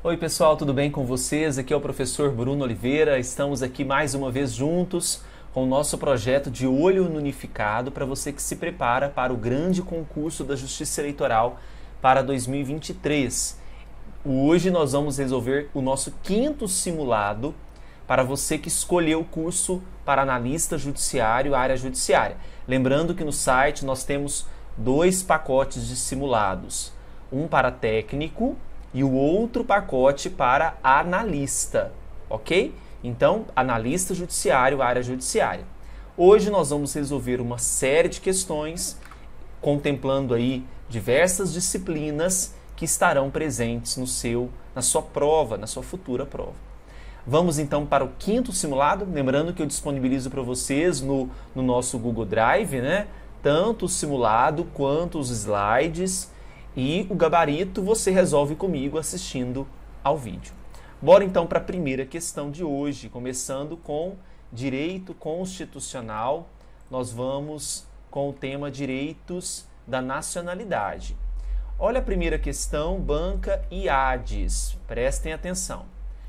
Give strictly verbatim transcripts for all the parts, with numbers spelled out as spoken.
Oi pessoal, tudo bem com vocês? Aqui é o professor Bruno Oliveira. Estamos aqui mais uma vez juntos com o nosso projeto de Olho Unificado para você que se prepara para o grande concurso da Justiça Eleitoral para dois mil e vinte e três. Hoje nós vamos resolver o nosso quinto simulado para você que escolheu o curso para analista judiciário, área judiciária. Lembrando que no site nós temos dois pacotes de simulados, um para técnico e o outro pacote para analista, ok? Então, analista judiciário, área judiciária. Hoje nós vamos resolver uma série de questões, contemplando aí diversas disciplinas que estarão presentes no seu, na sua prova, na sua futura prova. Vamos então para o quinto simulado, lembrando que eu disponibilizo para vocês no, no nosso Google Drive, né? Tanto o simulado quanto os slides. E o gabarito você resolve comigo assistindo ao vídeo. Bora então para a primeira questão de hoje, começando com direito constitucional. Nós vamos com o tema direitos da nacionalidade. Olha a primeira questão, banca I A D S. Prestem atenção.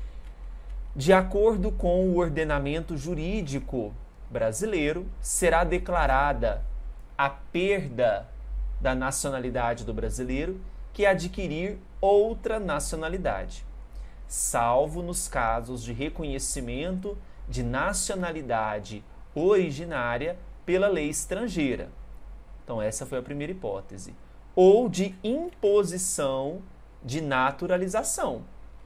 De acordo com o ordenamento jurídico brasileiro, será declarada a perda da nacionalidade do brasileiro que adquirir outra nacionalidade, salvo nos casos de reconhecimento de nacionalidade originária pela lei estrangeira. Então essa foi a primeira hipótese. Ou de imposição de naturalização,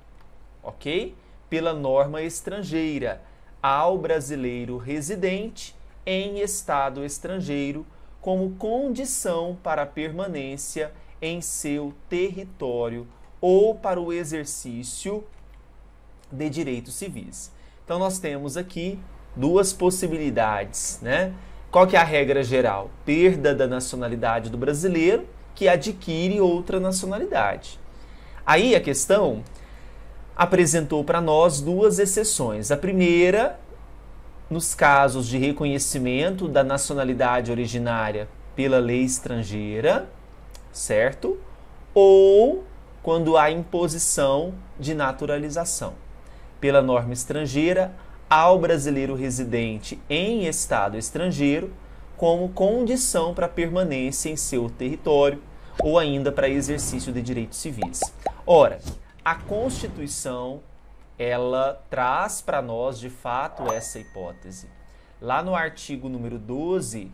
ok? Pela norma estrangeira ao brasileiro residente em estado estrangeiro como condição para a permanência em seu território ou para o exercício de direitos civis. Então, nós temos aqui duas possibilidades, né? Qual que é a regra geral? Perda da nacionalidade do brasileiro que adquire outra nacionalidade. Aí a questão apresentou para nós duas exceções. A primeira, nos casos de reconhecimento da nacionalidade originária pela lei estrangeira, certo? Ou quando há imposição de naturalização pela norma estrangeira ao brasileiro residente em estado estrangeiro como condição para permanência em seu território ou ainda para exercício de direitos civis. Ora, a Constituição ela traz para nós, de fato, essa hipótese. Lá no artigo número doze,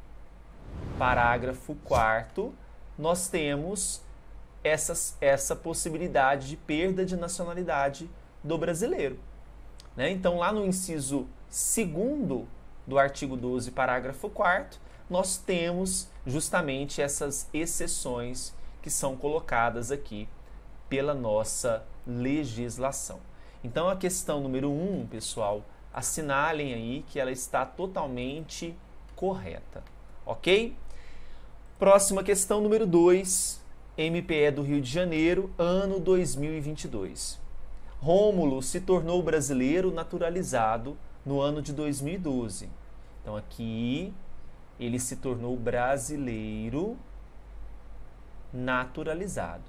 parágrafo quarto, nós temos essas, essa possibilidade de perda de nacionalidade do brasileiro. Né? Então, lá no inciso segundo do artigo doze, parágrafo quarto, nós temos justamente essas exceções que são colocadas aqui pela nossa legislação. Então, a questão número um, pessoal, assinalem aí que ela está totalmente correta, ok? Próxima questão, número dois, M P E do Rio de Janeiro, ano dois mil e vinte e dois. Rômulo se tornou brasileiro naturalizado no ano de dois mil e doze. Então, aqui, ele se tornou brasileiro naturalizado.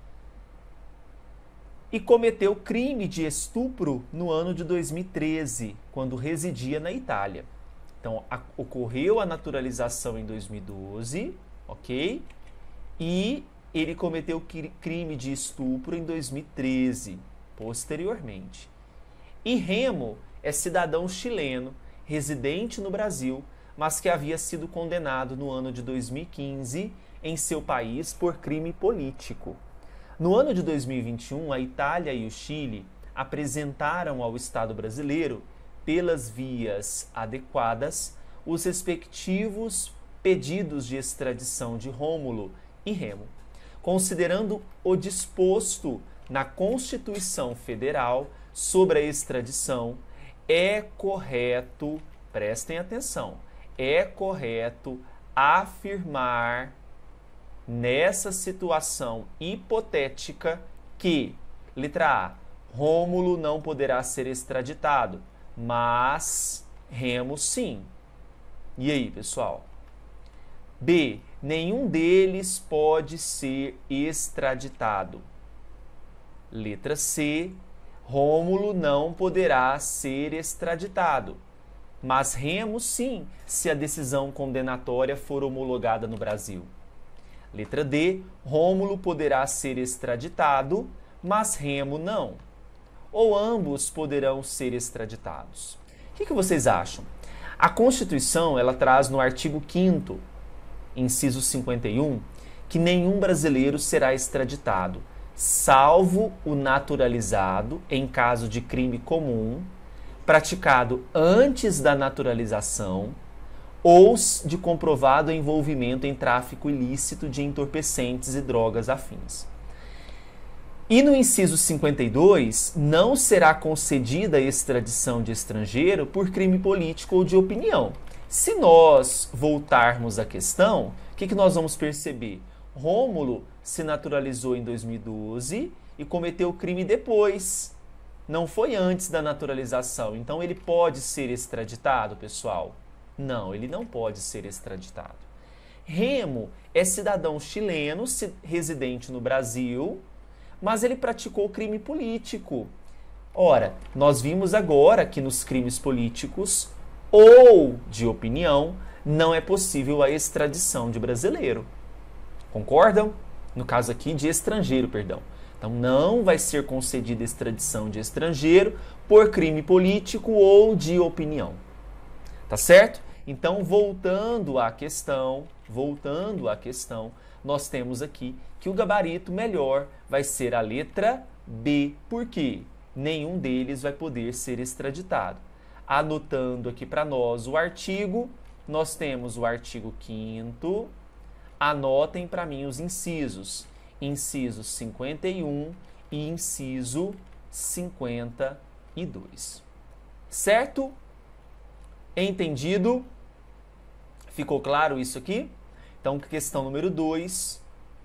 E cometeu crime de estupro no ano de dois mil e treze, quando residia na Itália. Então, a, ocorreu a naturalização em dois mil e doze, ok? E ele cometeu crime de estupro em dois mil e treze, posteriormente. E Remo é cidadão chileno, residente no Brasil, mas que havia sido condenado no ano de dois mil e quinze em seu país por crime político. No ano de dois mil e vinte e um, a Itália e o Chile apresentaram ao Estado brasileiro, pelas vias adequadas, os respectivos pedidos de extradição de Rômulo e Remo. Considerando o disposto na Constituição Federal sobre a extradição, é correto, prestem atenção, é correto afirmar nessa situação hipotética que, letra A, Rômulo não poderá ser extraditado, mas Remo sim. E aí, pessoal? B, nenhum deles pode ser extraditado. Letra C, Rômulo não poderá ser extraditado, mas Remo sim, se a decisão condenatória for homologada no Brasil. Letra D, Rômulo poderá ser extraditado, mas Remo não. Ou ambos poderão ser extraditados. O que, que vocês acham? A Constituição, ela traz no artigo quinto, inciso cinquenta e um, que nenhum brasileiro será extraditado, salvo o naturalizado em caso de crime comum, praticado antes da naturalização ou de comprovado envolvimento em tráfico ilícito de entorpecentes e drogas afins. E no inciso cinquenta e dois, não será concedida a extradição de estrangeiro por crime político ou de opinião. Se nós voltarmos à questão, o que, que nós vamos perceber? Rômulo se naturalizou em dois mil e doze e cometeu o crime depois. Não foi antes da naturalização. Então ele pode ser extraditado, pessoal? Não, ele não pode ser extraditado. Remo é cidadão chileno, residente no Brasil, mas ele praticou crime político. Ora, nós vimos agora que nos crimes políticos ou de opinião não é possível a extradição de brasileiro. Concordam? No caso aqui de estrangeiro, perdão. Então não vai ser concedida extradição de estrangeiro por crime político ou de opinião. Tá certo? Então, voltando à questão, voltando à questão, nós temos aqui que o gabarito melhor vai ser a letra B. Por quê? Nenhum deles vai poder ser extraditado. Anotando aqui para nós o artigo, nós temos o artigo quinto. Anotem para mim os incisos. Inciso cinquenta e um e inciso cinquenta e dois. Certo? Entendido? Ficou claro isso aqui? Então, questão número dois,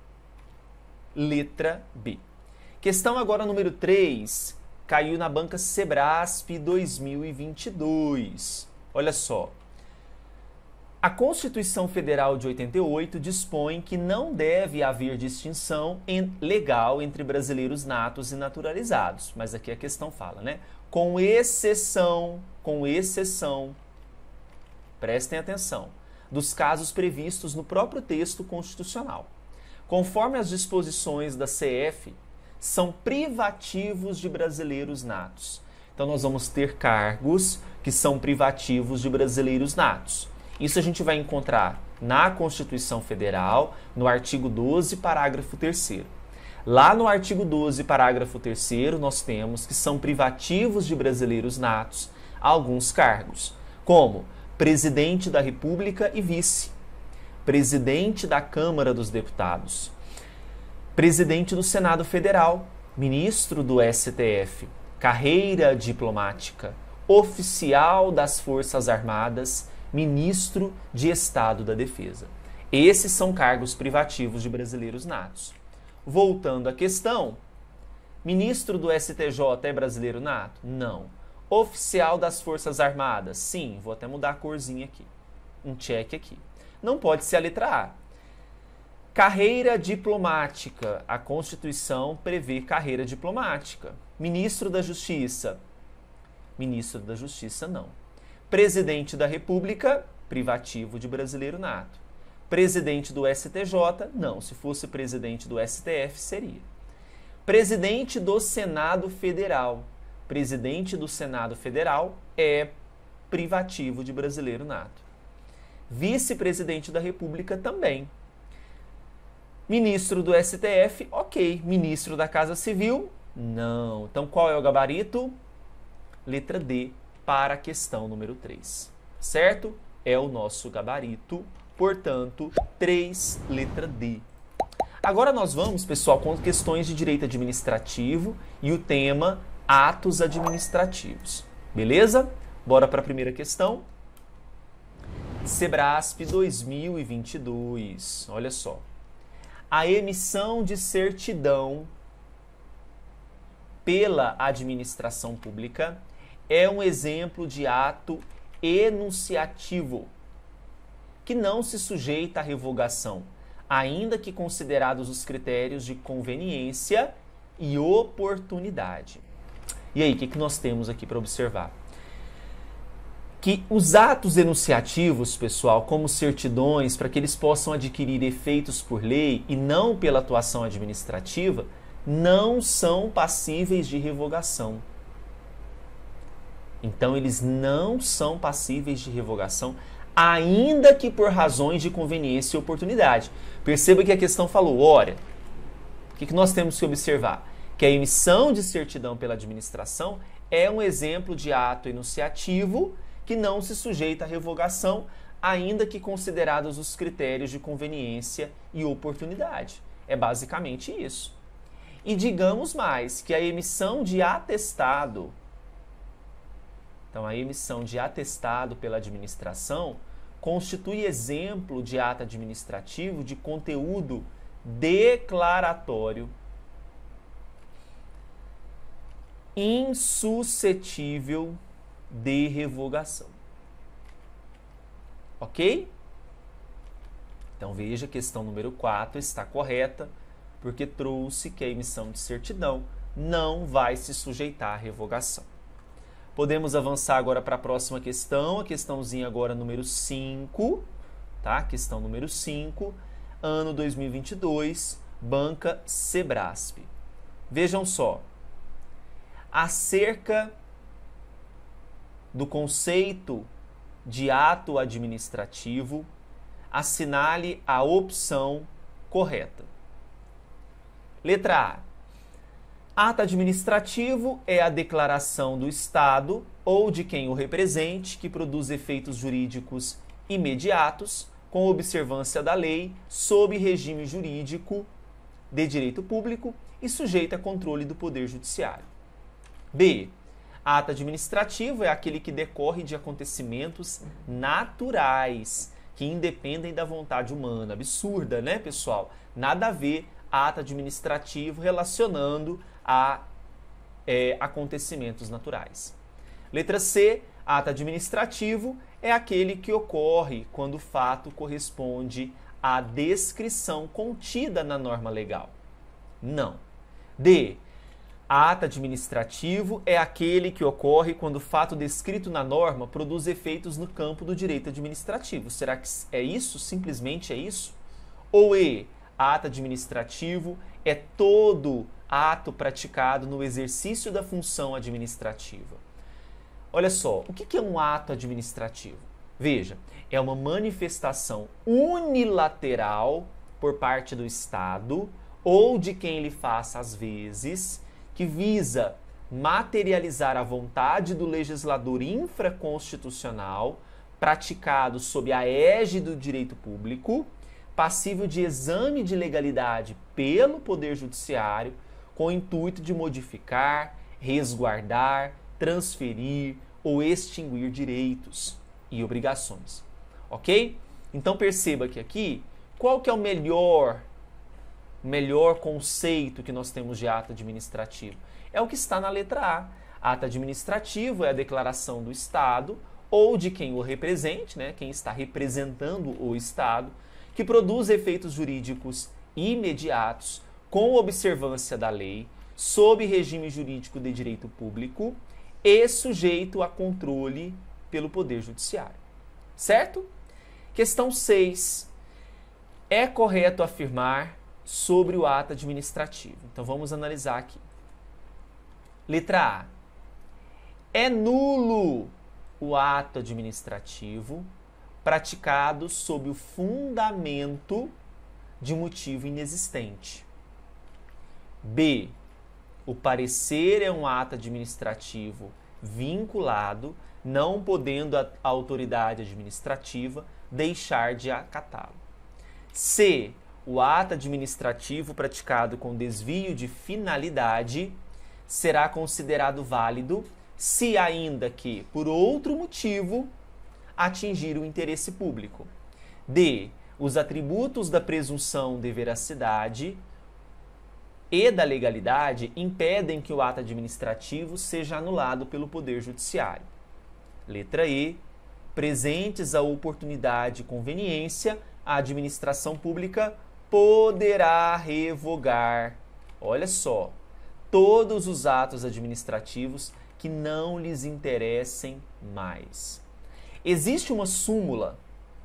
letra B. Questão agora número três, caiu na banca Sebrasp dois mil e vinte e dois. Olha só. A Constituição Federal de oitenta e oito dispõe que não deve haver distinção legal entre brasileiros natos e naturalizados. Mas aqui a questão fala, né? Com exceção, com exceção, prestem atenção, dos casos previstos no próprio texto constitucional. Conforme as disposições da C F, são privativos de brasileiros natos. Então nós vamos ter cargos que são privativos de brasileiros natos. Isso a gente vai encontrar na Constituição Federal, no artigo doze, parágrafo terceiro. Lá no artigo doze, parágrafo terceiro, nós temos que são privativos de brasileiros natos alguns cargos, como presidente da República e vice, presidente da Câmara dos Deputados, presidente do Senado Federal, ministro do S T F, carreira diplomática, oficial das Forças Armadas, ministro de Estado da Defesa. Esses são cargos privativos de brasileiros natos. Voltando à questão, ministro do S T J é brasileiro nato? Não. Oficial das Forças Armadas? Sim, vou até mudar a corzinha aqui. Um check aqui. Não pode ser a letra A. Carreira diplomática. A Constituição prevê carreira diplomática. Ministro da Justiça? Ministro da Justiça, não. Presidente da República, privativo de brasileiro nato. Presidente do S T J, não. Se fosse presidente do S T F, seria. Presidente do Senado Federal. Presidente do Senado Federal é privativo de brasileiro nato. Vice-presidente da República também. Ministro do S T F, ok. Ministro da Casa Civil, não. Então, qual é o gabarito? Letra D, para a questão número três. Certo? É o nosso gabarito. Portanto, três, letra D. Agora nós vamos, pessoal, com questões de direito administrativo e o tema atos administrativos. Beleza? Bora para a primeira questão. Sebrasp dois mil e vinte e dois. Olha só. A emissão de certidão pela administração pública é um exemplo de ato enunciativo que não se sujeita à revogação, ainda que considerados os critérios de conveniência e oportunidade. E aí, o que, que nós temos aqui para observar? Que os atos enunciativos, pessoal, como certidões, para que eles possam adquirir efeitos por lei e não pela atuação administrativa, não são passíveis de revogação. Então, eles não são passíveis de revogação, ainda que por razões de conveniência e oportunidade. Perceba que a questão falou, olha, o que, que nós temos que observar? Que a emissão de certidão pela administração é um exemplo de ato enunciativo que não se sujeita à revogação, ainda que considerados os critérios de conveniência e oportunidade. É basicamente isso. E digamos mais, que a emissão de atestado, então a emissão de atestado pela administração, constitui exemplo de ato administrativo de conteúdo declaratório insuscetível de revogação. Ok? Então veja, a questão número quatro está correta, porque trouxe que a emissão de certidão não vai se sujeitar à revogação. Podemos avançar agora para a próxima questão, a questãozinha agora número cinco, tá? Questão número cinco, ano dois mil e vinte e dois, banca Sebrasp. Vejam só, acerca do conceito de ato administrativo, assinale a opção correta. Letra A. Ato administrativo é a declaração do Estado ou de quem o represente que produz efeitos jurídicos imediatos com observância da lei sob regime jurídico de direito público e sujeita a controle do Poder Judiciário. B. Ato administrativo é aquele que decorre de acontecimentos naturais, que independem da vontade humana. Absurda, né, pessoal? Nada a ver ato administrativo relacionando a é, acontecimentos naturais. Letra C. Ato administrativo é aquele que ocorre quando o fato corresponde à descrição contida na norma legal. Não. D. Ato administrativo é aquele que ocorre quando o fato descrito na norma produz efeitos no campo do direito administrativo. Será que é isso? Simplesmente é isso? Ou E. Ato administrativo é todo ato praticado no exercício da função administrativa. Olha só, o que é um ato administrativo? Veja, é uma manifestação unilateral por parte do Estado ou de quem lhe faça às vezes, que visa materializar a vontade do legislador infraconstitucional, praticado sob a égide do direito público, passível de exame de legalidade pelo Poder Judiciário, com o intuito de modificar, resguardar, transferir ou extinguir direitos e obrigações. Ok? Então perceba que aqui, qual que é o melhor melhor conceito que nós temos de ato administrativo? É o que está na letra A. Ato administrativo é a declaração do Estado ou de quem o represente, né, quem está representando o Estado, que produz efeitos jurídicos imediatos com observância da lei, sob regime jurídico de direito público e sujeito a controle pelo Poder Judiciário. Certo? Questão seis. É correto afirmar sobre o ato administrativo. Então vamos analisar aqui. Letra A. É nulo o ato administrativo praticado sob o fundamento de motivo inexistente. B. O parecer é um ato administrativo vinculado, não podendo a autoridade administrativa deixar de acatá-lo. C. O ato administrativo praticado com desvio de finalidade será considerado válido se ainda que, por outro motivo, atingir o interesse público. D. Os atributos da presunção de veracidade e da legalidade impedem que o ato administrativo seja anulado pelo Poder Judiciário. Letra E. Presentes a oportunidade e conveniência, a administração pública poderá revogar, olha só, todos os atos administrativos que não lhes interessem mais. Existe uma súmula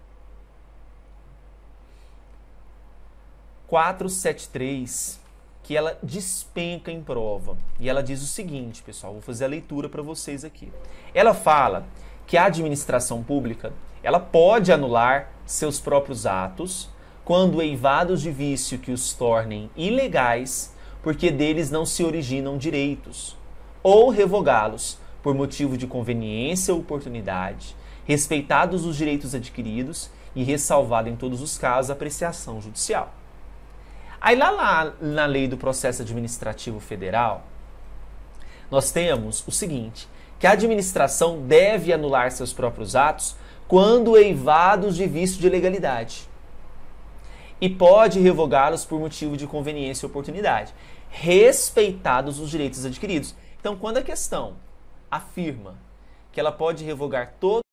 quatrocentos e setenta e três que ela despenca em prova. E ela diz o seguinte, pessoal, vou fazer a leitura para vocês aqui. Ela fala que a administração pública, ela pode anular seus próprios atos quando eivados de vício que os tornem ilegais, porque deles não se originam direitos, ou revogá-los por motivo de conveniência ou oportunidade, respeitados os direitos adquiridos e ressalvada em todos os casos a apreciação judicial. Aí lá, lá na Lei do Processo Administrativo Federal, nós temos o seguinte, que a administração deve anular seus próprios atos quando eivados de vício de legalidade e pode revogá-los por motivo de conveniência ou oportunidade, respeitados os direitos adquiridos. Então, quando a questão afirma que ela pode revogar todos